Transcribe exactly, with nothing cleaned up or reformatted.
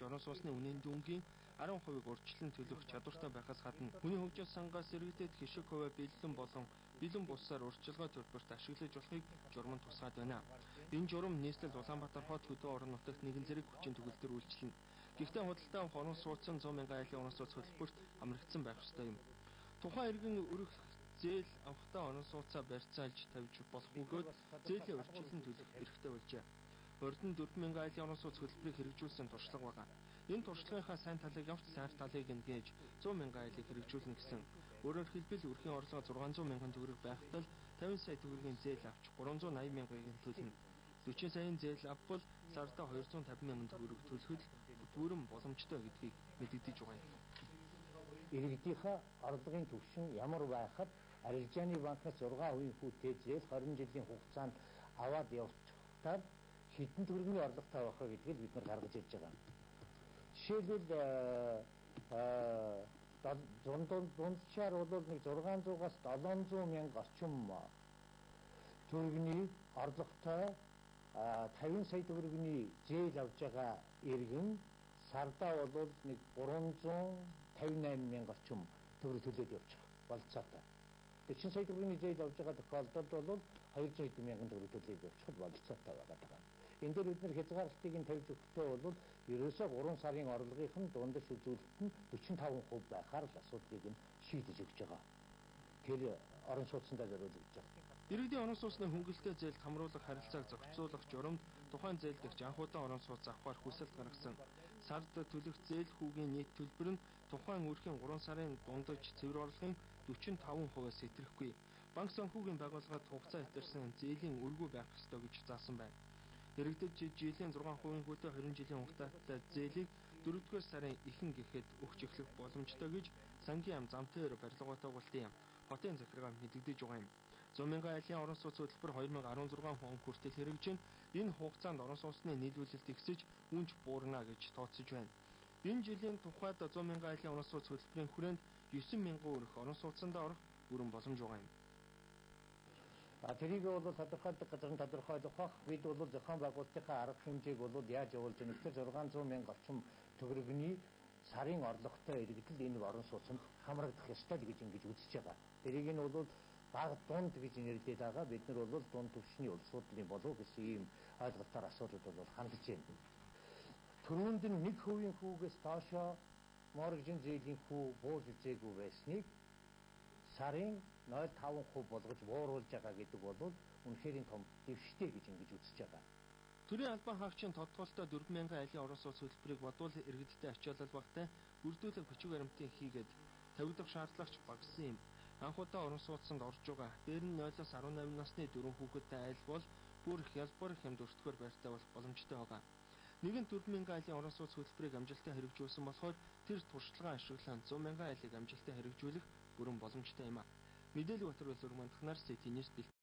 орон сууцны үнийн дүнгийн арван хувийг урьдчилан төлөх чадвартай байхаас гадна хүний хөгжил сангаас иргэдэд хишиг хувиа бэлэн болон бэлэн бусаар урьдчилгаа төлбөрт ашиглаж болохыг журам нь тусгаад байна. Энэ журам нийслэл Улаанбаатар хот хөдөө орон нутагт нэгэн зэрэг хүчин төгөлдөр үйлчлэнэ. Гэхдээ худалдаа авах орон сууцсан сто мянган айлын орон сууц хөтөлбөрт амрагдсан байх ёстой юм. Тухайн иргэн өрөх зээл авахдаа орон сууцаа барьцаалж тавьж болох бөгөөд зээлийн урьдчилан төлөх эрхтэй болжээ. Урд нь дөрвөн мянган айлын орон сууц хөтөлбөрийг хэрэгжүүлсэн туршлага байна. Энэ туршлагынхаа сайн талыг явж сайр талыг нэгэ сто мянган айлыг хэрэгжүүлнэ гэсэн. Өөрөөр хэлбэл өрхийн орлого зургаан зуун мянган төгрөг байхдаа тавин сая төгрөгийн зээл авч гурван зуун найман мянгаыг төлнө. дөрвөн саяын зээл авбал сардаа хоёр зуун тавин мянган төгрөг төлөхөд бүрэн боломжтой гэдгийг мэдэгдэж байгаа юм. Иргэдийнхээ орлогын түвшин ямар байхад арилжааны банкнаас зургаан хувийн хүүтэй зээл хорин жилийн хугацаанд аваад явуулчихтаа хэдэн төгрөгийн орлоготой байх вэ гэдгийг бид нар гаргаж ирж байгаа. Жишээлбэл дундчаар бол нэг зургаан зуугаас долоон зуун мянга орчим төгрөгийн орлоготой тавин сая төгрөгийн зээл авж байгаа иргэн сардаа бол нэг гурван зуун тавин найман мянга орчим төгрөг төлөөд явчих болцоотой. дөрвөн сая төгрөгийн зээл авж байгаа тохиолдолд бол хоёр зуун хэдэн мянган төгрөг төлөөд явчихад болцоотой байгаа. Энэ дээр бид нар хязгаарлалтыг нь тавьж өгөхдөө бол ерөөсөө гурван сарын орлогынх нь дундаж үзүүлэлт нь дөрвөн таван хувь байхаар л асуудлыг нь шийдэж өгч байгаа. Тэр орон сууцндаа зориулж байгаа. Иргэдийн орон сууцны хөнгөлөлтөө зээлд хамруулах харилцааг зохицуулах журамд тухайн зээлдэгч анх удаа орон сууц авахар хүсэлт гаргасан. Сард төлөх зээл хүүгийн нийт төлбөр нь тухайн өрхийн гурван сарын дундаж цэвэр орлогын дөрвөн таван хувиас хэтрэхгүй. Банк санхүүгийн байгууллагад хугацаа хэтэрсэн зээлийн өргөө байх ёстой гэж заасан байна. Иргэдэд жилийн зургаан хувийн хүүтэй хорин жилийн хугацаатай зээлийг дөрөвдүгээр сарын ихэнх гэхэд өгч эхлэх боломжтой гэж сангийн ам замтэр барилгаатай гуултын хотын захиргаа мэдэгдэж байгаа юм. сто мянган айлын орон сууц хөтөлбөр хоёр мың арван зургаан он хүртэл хэрэгжин энэ хугацаанд орон сууцны нийлүүлэлт ихсэж үнж буурна гэж тооцож байна. Энэ жилийн тухайд сто мянган айлын орон сууц хөтөлбөрийн хүрээнд девять мянган өрх орон сууцанд орох бүрэн боломж байгаа юм. Тэрийг бол тодорхойлох газар нь тодорхойлох бах бид бол зохион байгуулалтынхаа арга хэмжээг бол яаж явуулж байгаа нөхцөл зургаан зуун мянга орчим төгрөгийн сарын орлоготой иргэдэл энэ орон сууцнд хамрагдах ёстой гэж ингэж үзэж байгаа. Тэрийг нь бол бага дунд гэж нэрлэдэг байгаа. Бид нар бол дунд түвшний улсуудлын болов гэсэн ийм ойлголтоор асуудал бол хандж байна. Төрөнд нь нэг хувийн хүүгээс доошоо моргжин зээлийн хүү бууж үзээгүй байсныг сарын ноль таван хувь болгож бууруулж байгаа гэдэг бол үнэхээр том дэвштэй гэж ингэж үзэж байгаа. Төрийн албан хаагчийн тодтголтой дөрвөн мянган айлын орон сууц хөтөлбөрийг бодвол иргэдтэй ачаалал багтай бүрдүүлэг бичиг баримтын хийгээд тавигдах шаардлагач багассан юм. Анх удаа орон сууцанд орж байгаа. Дээр нь нойлоос арван найман насны дөрвөн хүүхэдтэй айл бол бүр хялбар хямд өртгөр байртай болох боломжтой байгаа. Нэгэн дөрвөн мянган айлын орон сууц хөтөлбөрийг амжилттай хэрэгжүүлсэн болохоор тэр туршлагаа ашиглан сто мянган айлыг амжилттай хэрэгжүүлэх бүрэн боломжтой юм а. Мэдээлэл Батар улс өргөмөнд ханаар Сити Ньюс